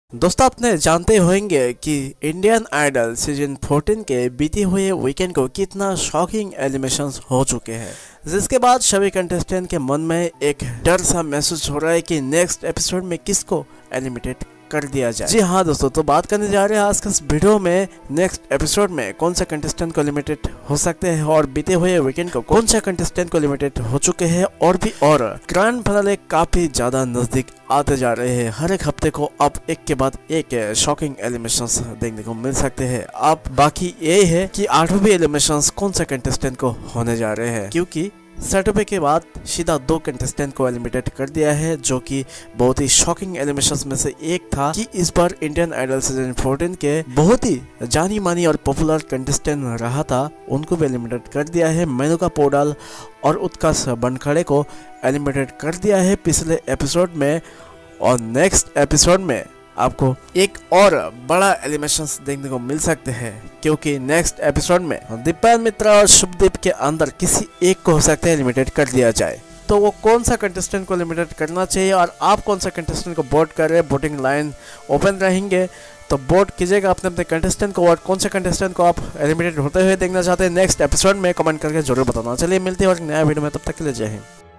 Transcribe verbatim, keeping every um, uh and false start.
दोस्तों आपने जानते होंगे कि इंडियन आइडल सीजन चौदह के बीते हुए वीकेंड को कितना शॉकिंग एलिमिनेशंस हो चुके हैं, जिसके बाद सभी कंटेस्टेंट के मन में एक डर सा महसूस हो रहा है कि नेक्स्ट एपिसोड में किसको एलिमिनेट कर दिया जाए। जी हाँ दोस्तों, तो बात करने जा रहे हैं आज के इस वीडियो में नेक्स्ट एपिसोड में कौन सा कंटेस्टेंट को एलिमिनेट हो सकते हैं और बीते हुए वीकेंड को कौन सा कंटेस्टेंट को एलिमिनेट हो चुके हैं, और भी और ग्रैंड फिनाले काफी ज्यादा नजदीक आते जा रहे हैं। हर एक हफ्ते को अब एक के बाद एक शॉकिंग एलिमिनेशंस देखने को मिल सकते हैं। अब बाकी ये है कि आठवीं एलिमिनेशंस कौन सा कंटेस्टेंट को होने जा रहे हैं, क्योंकि सैटरडे के बाद सीधा दो कंटेस्टेंट को एलिमिनेट कर दिया है, जो कि बहुत ही शॉकिंग एलिमिनेशंस में से एक था कि इस बार इंडियन आइडल सीजन चौदह के बहुत ही जानी मानी और पॉपुलर कंटेस्टेंट रहा था, उनको भी एलिमिनेट कर दिया है। मेनका पौडवाल और उत्कर्ष बनखड़े को एलिमिनेट कर दिया है पिछले एपिसोड में, और नेक्स्ट एपिसोड में आपको एक और बड़ा एलिमिनेशंस देखने को मिल सकते हैं, क्योंकि नेक्स्ट एपिसोड में दीपेन मित्रा और शुभदीप के अंदर किसी एक को हो सकता है एलिमिनेट कर दिया जाए। तो वो कौन सा कंटेस्टेंट को एलिमिनेट करना चाहिए और आप कौन सा कंटेस्टेंट को वोट कर रहे हैं, वोटिंग लाइन ओपन रहेंगे, तो वोट कीजिएगा अपने अपने कंटेस्टेंट को, और कौन से कंटेस्टेंट को आप एलिमिनेट होते हुए देखना चाहते हैं नेक्स्ट एपिसोड में कमेंट करके जरूर बताना। चलिए मिलते हैं और नया वीडियो में, तब तक के लिए जय हिंद।